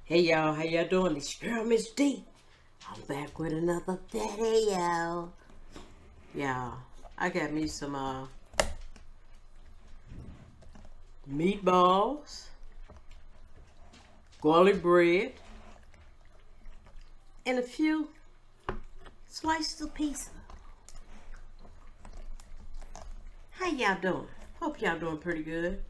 Hey y'all, how y'all doing? It's your girl, Miss D. I'm back with another video. Y'all, I got me some meatballs, garlic bread, and a few slices of pizza. How y'all doing? Hope y'all doing pretty good.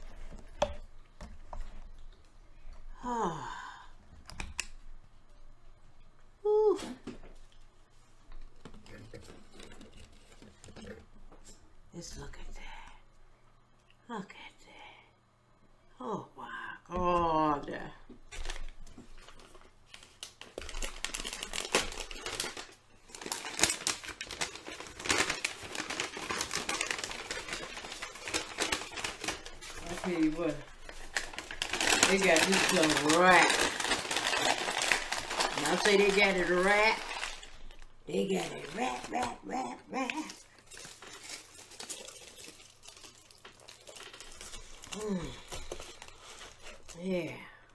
Ooh. Let's look at that. Look at that. Oh my God. I tell you what, they got this some wrap. When I say they got it wrapped, they got it wrap. Yeah.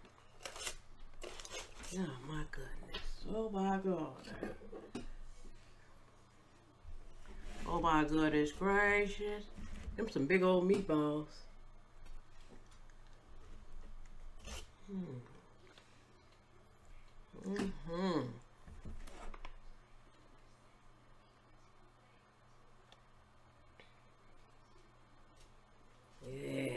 Oh my goodness. Oh my God. Oh my goodness gracious. Them some big old meatballs. Yeah.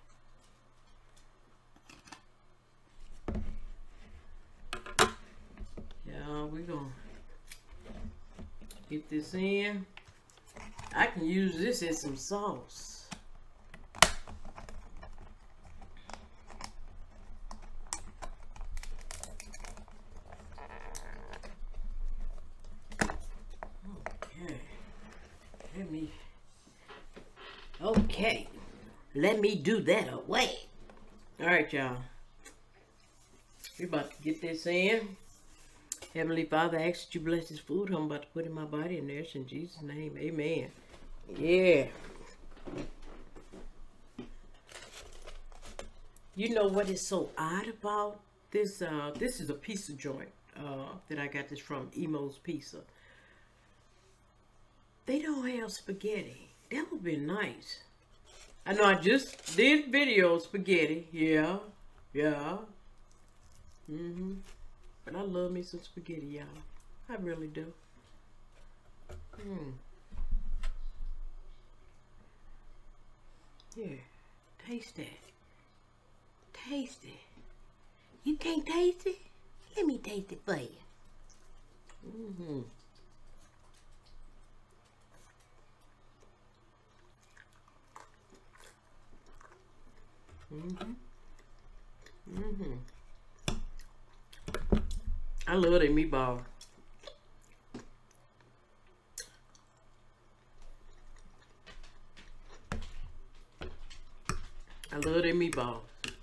Y'all, we gonna get this in. I can use this as some sauce. Okay, let me do that away. All right, y'all. We're about to get this in. Heavenly Father, I ask that you bless this food I'm about to put in my body and nourish in Jesus' name. Amen. Yeah. You know what is so odd about this? This is a pizza joint that I got this from, Emo's Pizza. They don't have spaghetti. That would be nice. I know I just did video spaghetti. Yeah. But I love me some spaghetti, y'all. I really do. Here, taste that. Taste it. You can't taste it? Let me taste it for you. I love that meatball. I love that meatball.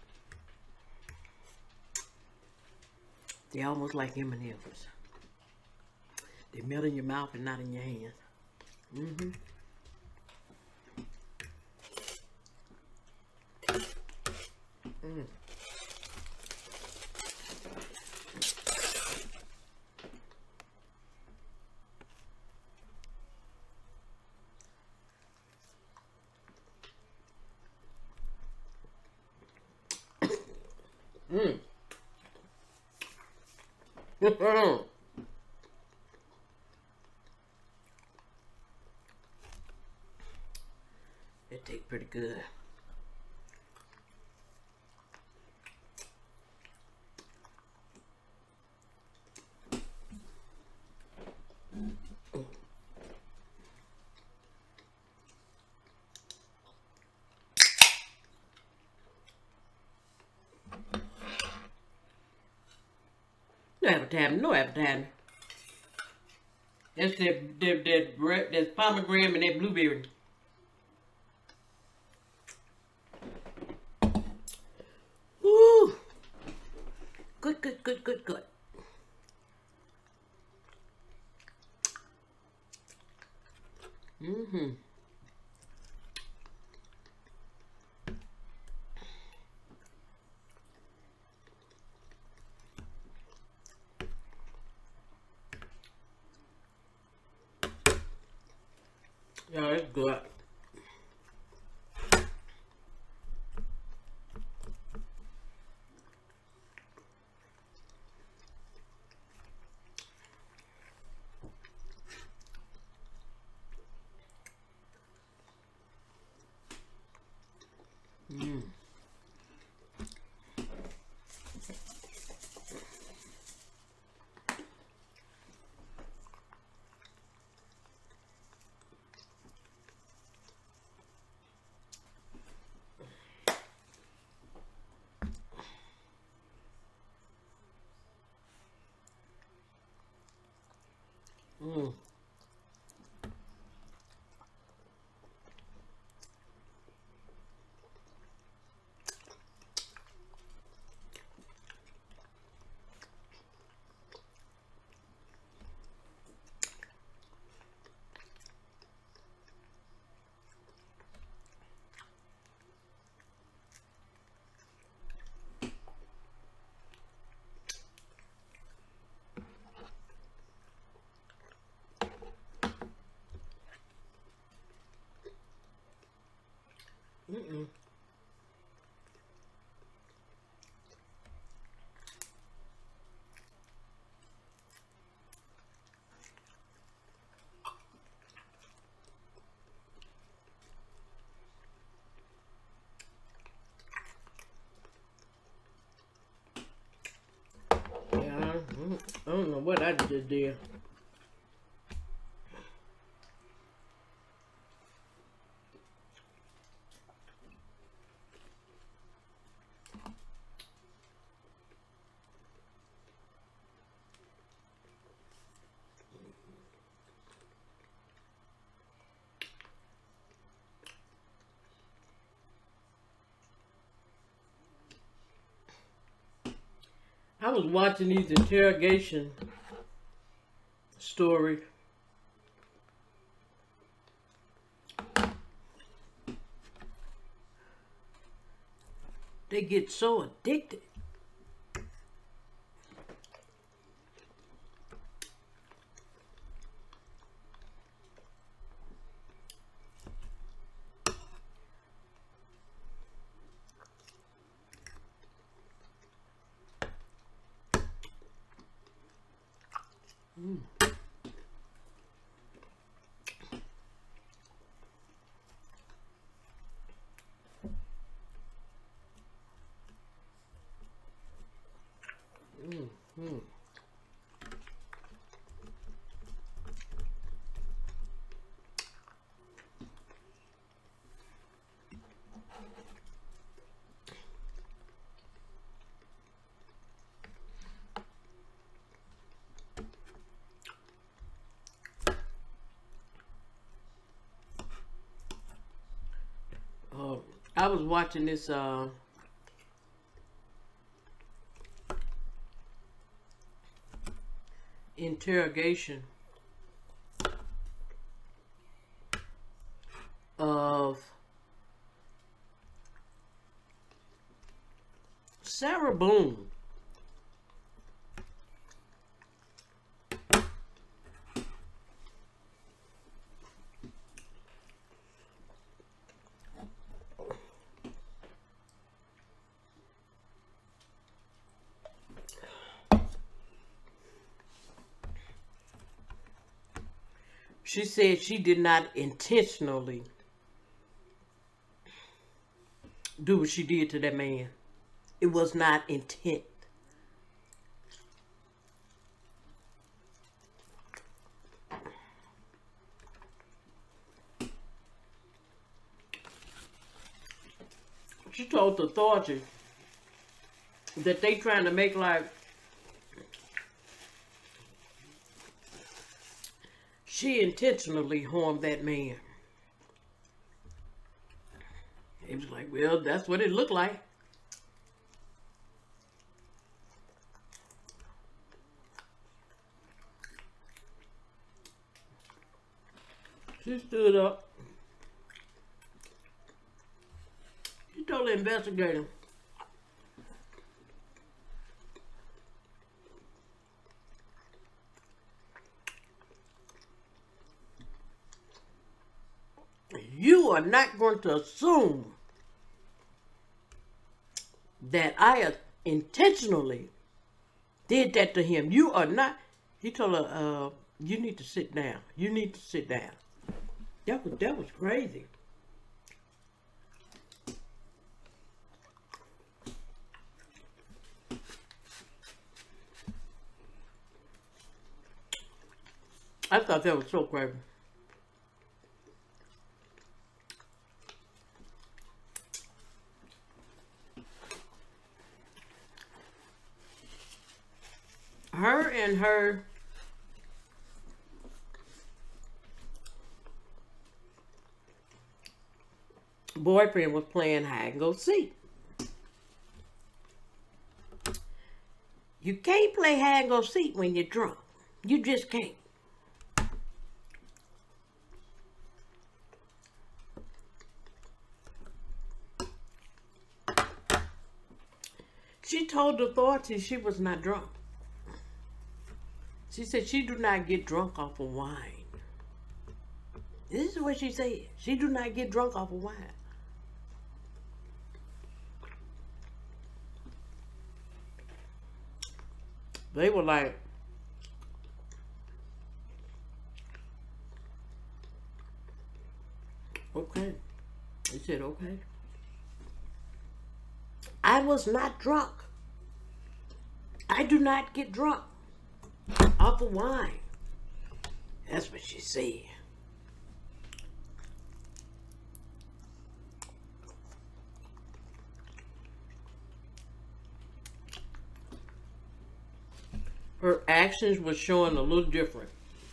They're almost like M&M's. They melt in your mouth and not in your hands. It tastes pretty good. No advertising. That's that pomegranate and that blueberry. Woo! Good. it's good. Mm. Mm. Mm-mm. Yeah, I don't know what I just did. I was watching these interrogation stories. They get so addicted. Mm. Mm. Mm. I was watching this interrogation of Sarah Boone. She said she did not intentionally do what she did to that man. It was not intent. She told the authorities that they trying to make like she intentionally harmed that man. It was like, well, that's what it looked like. She stood up. She told the investigator, You are not going to assume that I intentionally did that to him. You are not. He told her, you need to sit down. You need to sit down. That was crazy. I thought that was so crazy. Her and her boyfriend was playing hide and go seek. You can't play hide and go seek when you're drunk. You just can't. She told the authorities she was not drunk. She said she do not get drunk off of wine. This is what she said. She do not get drunk off of wine. They were like, okay. They said, okay. I was not drunk. I do not get drunk off of wine. That's what she said. Her actions were showing a little different.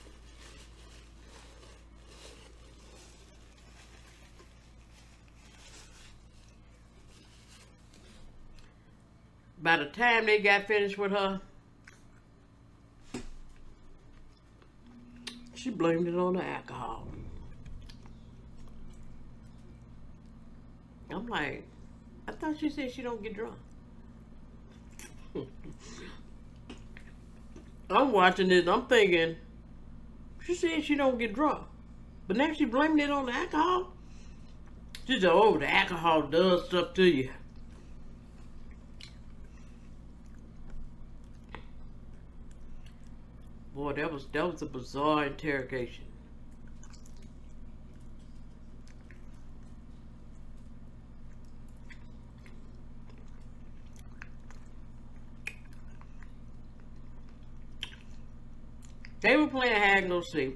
By the time they got finished with her, she blamed it on the alcohol. I'm like, I thought she said she don't get drunk. I'm watching this, I'm thinking, she said she don't get drunk. But now she blamed it on the alcohol? She said, oh, the alcohol does stuff to you. Boy, that was a bizarre interrogation. They were playing hide and go seek.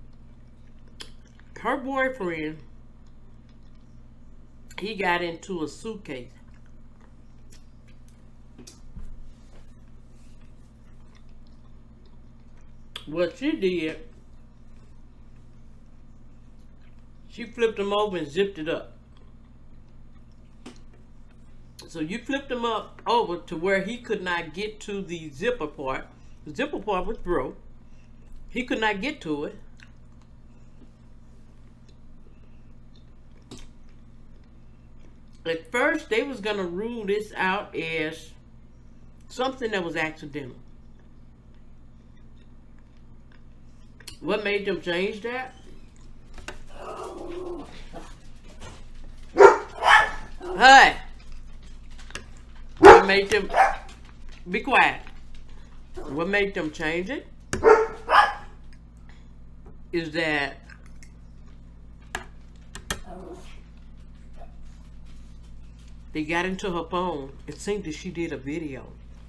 Her boyfriend, he got into a suitcase. What she did, she flipped him over and zipped it up. So you flipped him up over to where he could not get to the zipper part. The zipper part was broke. He could not get to it. At first, they was gonna rule this out as something that was accidental. What made them change that? Hey! What made them... Be quiet. What made them change it is that they got into her phone. It seemed that she did a video.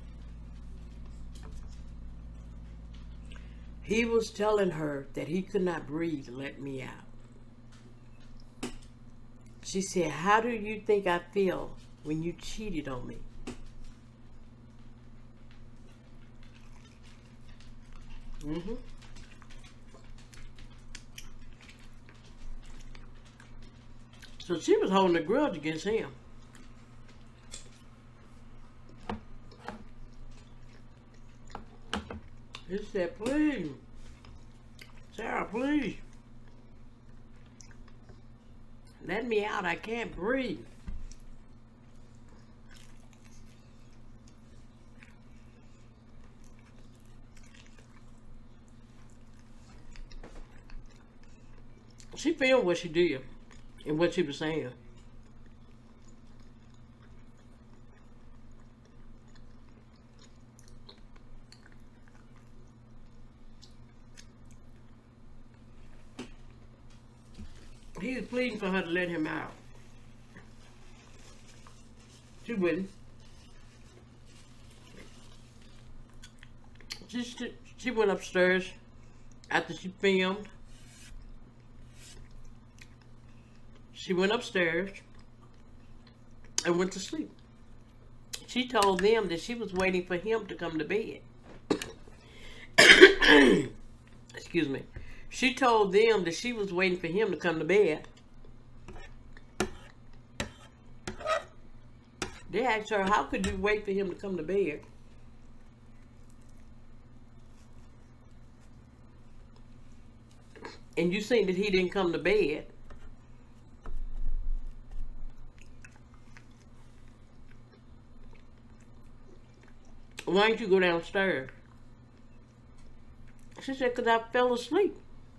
He was telling her that he could not breathe, let me out. She said, how do you think I feel when you cheated on me? Mm-hmm. So she was holding a grudge against him. He said, please, Sarah, please, let me out, I can't breathe. She filmed what she did. And what she was saying. He was pleading for her to let him out. She wouldn't. She went upstairs after she filmed. She went upstairs and went to sleep. She told them that she was waiting for him to come to bed. Excuse me. She told them that she was waiting for him to come to bed. They asked her, how could you wait for him to come to bed? And you seen that he didn't come to bed. Why didn't you go downstairs? She said, because I fell asleep.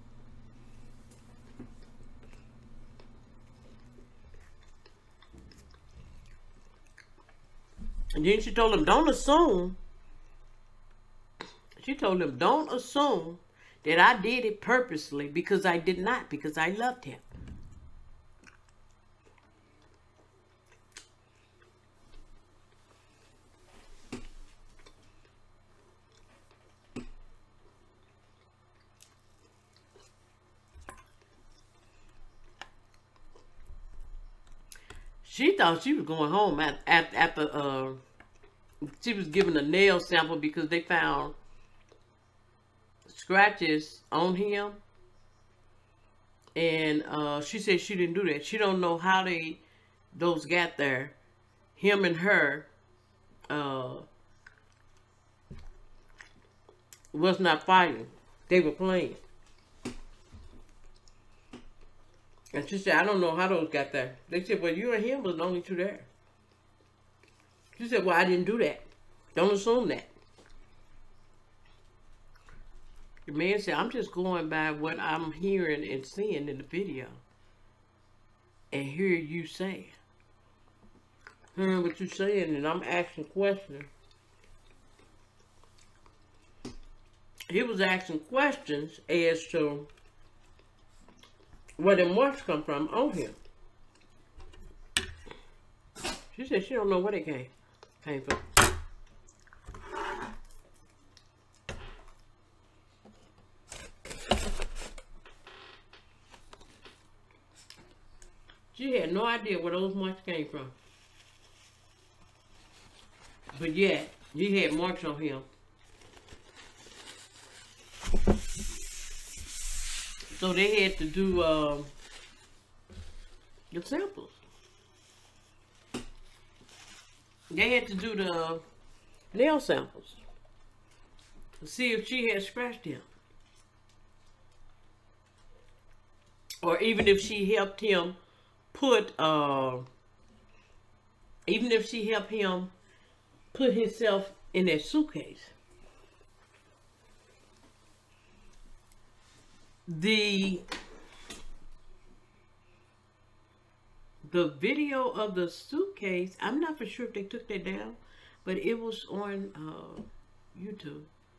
And then she told him, don't assume. She told him, don't assume that I did it purposely, because I did not, because I loved him. She thought she was going home after she was given a nail sample because they found scratches on him. And she said she didn't do that. She don't know how those got there. Him and her was not fighting. They were playing. And she said, I don't know how those got there. They said, well, you and him was the only two there. She said, well, I didn't do that. Don't assume that. The man said, I'm just going by what I'm hearing and seeing in the video. And hear you say. Hearing what you're saying, and I'm asking questions. He was asking questions as to where the marks come from on him. She said she don't know where they came from. She had no idea where those marks came from. But yet, he had marks on him. So they had to do the samples. They had to do the nail samples to see if she had scratched him. Or even if she helped him put, even if she helped him put himself in that suitcase. The video of the suitcase, I'm not for sure if they took that down, but it was on YouTube.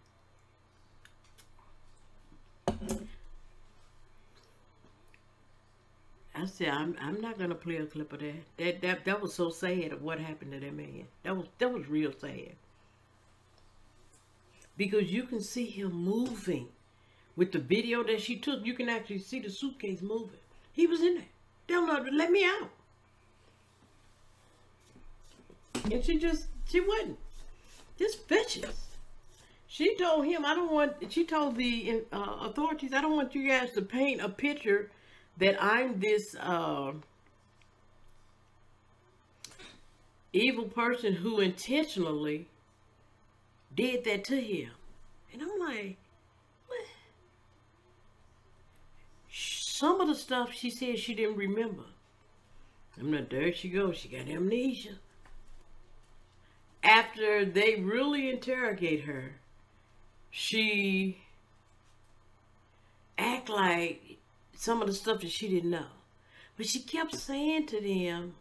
I said, I'm not gonna play a clip of that. That was so sad of what happened to that man. That was real sad. Because you can see him moving. With the video that she took, you can actually see the suitcase moving. He was in there. Tell her to let me out. And she wasn't. Just vicious. She told him, she told the authorities, I don't want you guys to paint a picture that I'm this evil person who intentionally did that to him. And I'm like, what? Some of the stuff she said she didn't remember. I'm like, there she goes. She got amnesia. After they really interrogate her, she act like some of the stuff that she didn't know. But she kept saying to them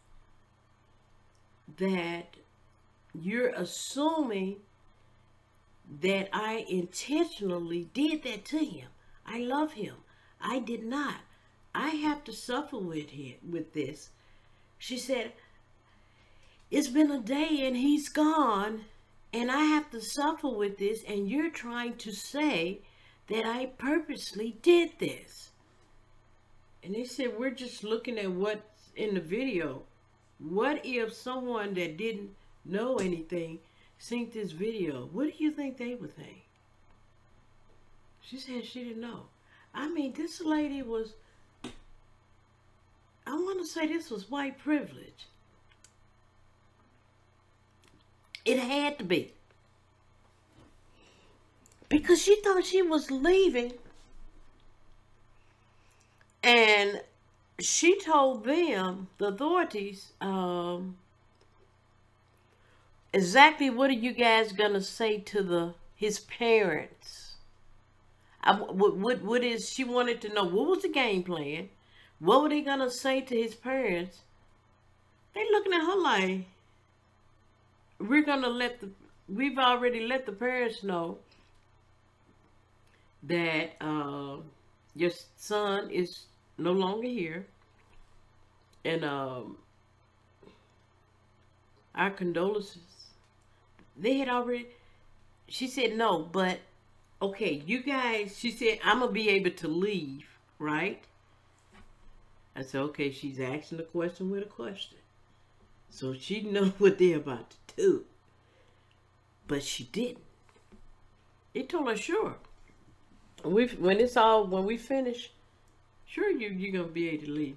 that you're assuming that I intentionally did that to him. I love him. I did not. I have to suffer with this. She said, it's been a day and he's gone, and I have to suffer with this, and you're trying to say that I purposely did this. And they said, we're just looking at what's in the video. What if someone that didn't know anything seen this video? What do you think they would think? She said she didn't know. I mean, this lady was, I want to say this was white privilege. It had to be. Because she thought she was leaving. And she told them, the authorities, exactly what are you guys going to say to his parents? What is, she wanted to know, what was the game plan? What were they going to say to his parents? They looking at her like, we're going to we've already let the parents know that your son is no longer here. And our condolences. They had already, she said no, but okay, you guys, she said, I'm going to be able to leave, right? I said, okay, she's asking the question with a question. So she knows what they're about to do. But she didn't. They told her, sure. When we finish, sure, you're going to be able to leave.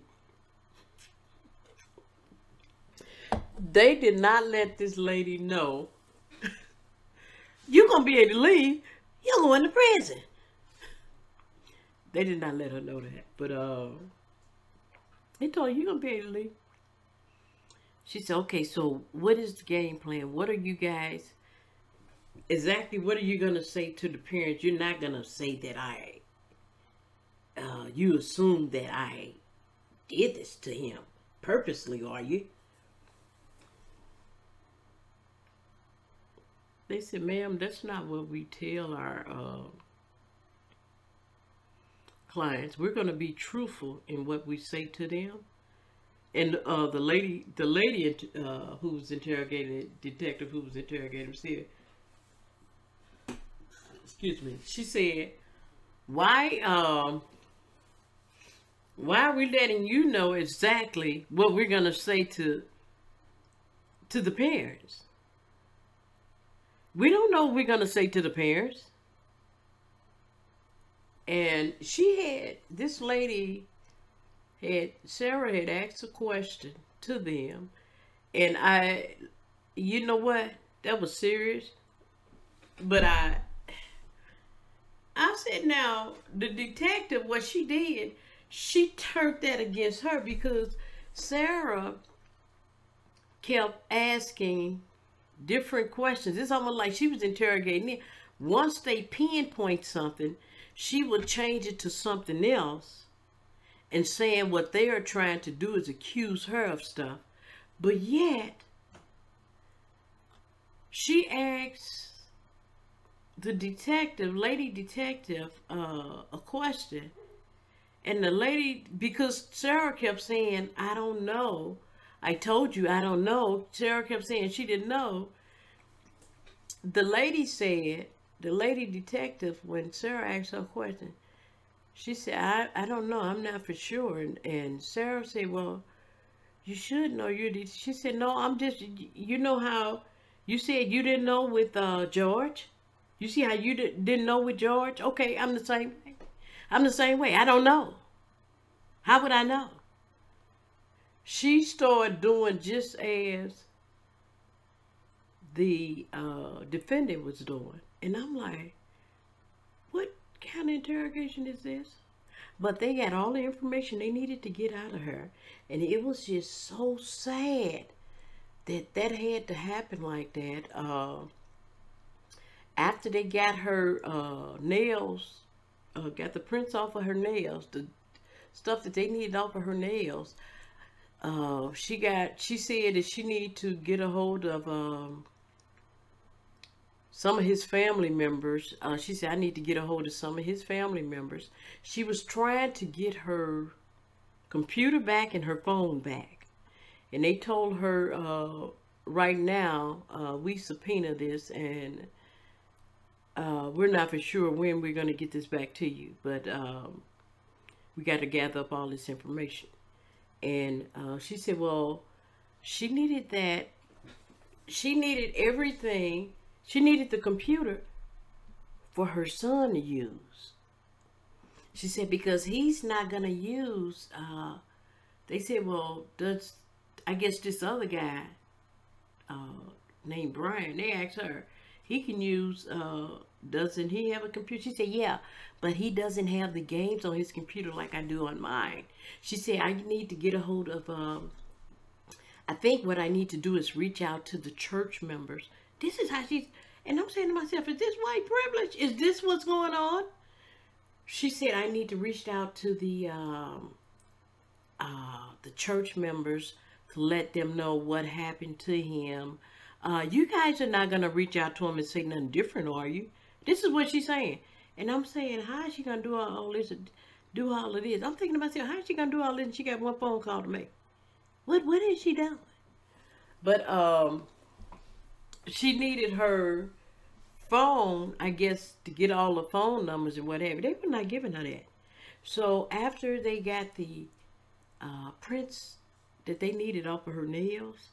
They did not let this lady know, you're going to be able to leave. You're going to prison. They did not let her know that. But they told her, you're going to be able to leave. She said, okay, so what is the game plan? What are you guys, exactly what are you going to say to the parents? You're not going to say that you assume that I did this to him purposely, are you? They said, ma'am, that's not what we tell our clients. We're going to be truthful in what we say to them. And the lady who was interrogating, detective who was interrogating, said, excuse me, she said, why are we letting you know exactly what we're going to say to the parents? We don't know what we're going to say to the parents. And this lady Sarah had asked a question to them. And you know what? That was serious. But I said, now, the detective, what she did, she turned that against her because Sarah kept asking different questions. It's almost like she was interrogating them. Once they pinpoint something, she would change it to something else and saying what they are trying to do is accuse her of stuff. But yet, she asks the detective, lady detective, a question. And the lady, because Sarah kept saying, I don't know. I told you I don't know. Sarah kept saying she didn't know. The lady said, the lady detective, when Sarah asked her a question, she said, I don't know. I'm not for sure. And Sarah said, well, you should know. She said, no, I'm just, you know how you said you didn't know with George? You see how you didn't know with George? Okay, I'm the same way. I'm the same way. I don't know. How would I know? She started doing just as the defendant was doing. And I'm like, what kind of interrogation is this? But they got all the information they needed to get out of her. And it was just so sad that had to happen like that. After they got her nails, got the prints off of her nails, stuff that they needed off of her nails. She said that she needed to get a hold of some of his family members. She said, I need to get a hold of some of his family members. She was trying to get her computer back and her phone back. And they told her, right now, we subpoena this, and we're not for sure when we're going to get this back to you. But we got to gather up all this information. And she said, well, she needed that. She needed everything. She needed the computer for her son to use. She said, because he's not going to use, they said, well, I guess this other guy named Brian, they asked her, he can use, doesn't he have a computer? She said, yeah, but he doesn't have the games on his computer like I do on mine. She said, I need to get a hold of, I think what I need to do is reach out to the church members. This is how she's, and I'm saying to myself, is this white privilege? Is this what's going on? She said, I need to reach out to the church members to let them know what happened to him. You guys are not going to reach out to him and say nothing different, are you? This is what she's saying. And I'm saying, how is she going to do all this, do all of this? I'm thinking to myself, how is she going to do all this? And she got one phone call to make. What is she doing? But she needed her phone, I guess, to get all the phone numbers and whatever. They were not giving her that. So after they got the prints that they needed off of her nails,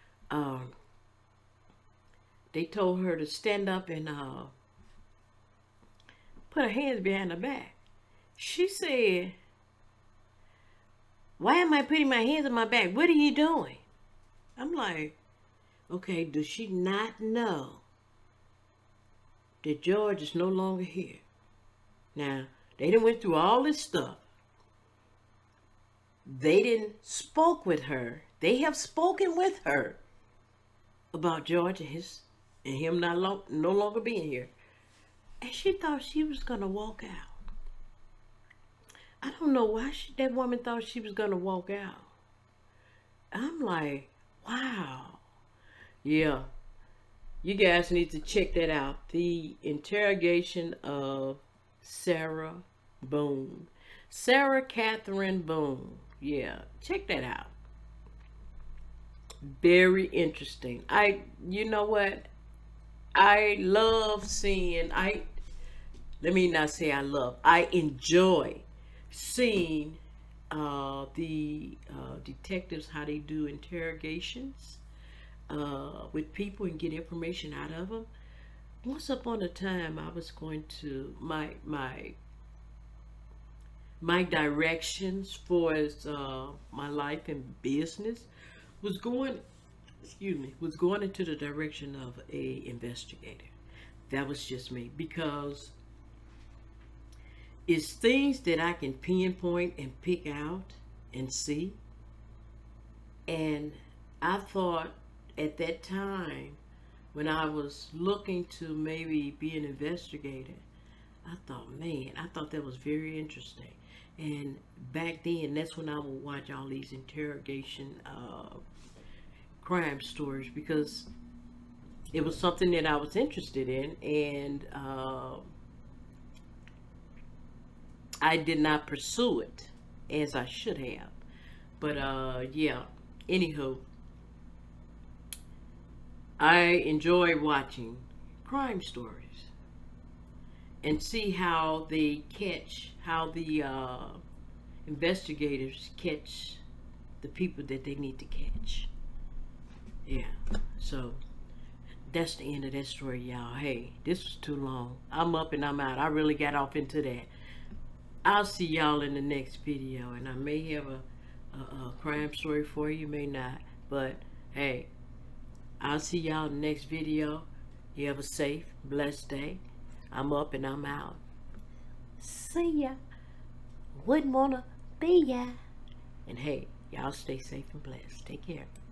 they told her to stand up and put her hands behind her back. She said, why am I putting my hands on my back? What are you doing? I'm like, okay, does she not know that George is no longer here? Now, they done went through all this stuff. They didn't spoke with her. They have spoken with her about George and him no longer being here. And she thought she was going to walk out. I don't know why that woman thought she was going to walk out. I'm like, wow. Yeah. You guys need to check that out. The interrogation of Sarah Boone. Sarah Catherine Boone. Yeah. Check that out. Very interesting. You know what? I love seeing, let me not say I love, I enjoy seeing the detectives, how they do interrogations with people and get information out of them. Once upon a time, I was going to, my directions for my life and business was going into the direction of a investigator. That was just me, because it's things that I can pinpoint and pick out and see. And I thought at that time, when I was looking to maybe be an investigator, I thought, man, I thought that was very interesting. And back then, that's when I would watch all these interrogation crime stories, because it was something that I was interested in, and I did not pursue it as I should have. But yeah, anywho, I enjoy watching crime stories and see how they catch, how the investigators catch the people that they need to catch. Yeah, so that's the end of that story, y'all. Hey, this was too long. I'm up and I'm out. I really got off into that. I'll see y'all in the next video, and I may have a crime story for you, may not. But hey, I'll see y'all in the next video. You have a safe, blessed day. I'm up and I'm out. See ya. Wouldn't wanna be ya. And hey, y'all stay safe and blessed. Take care.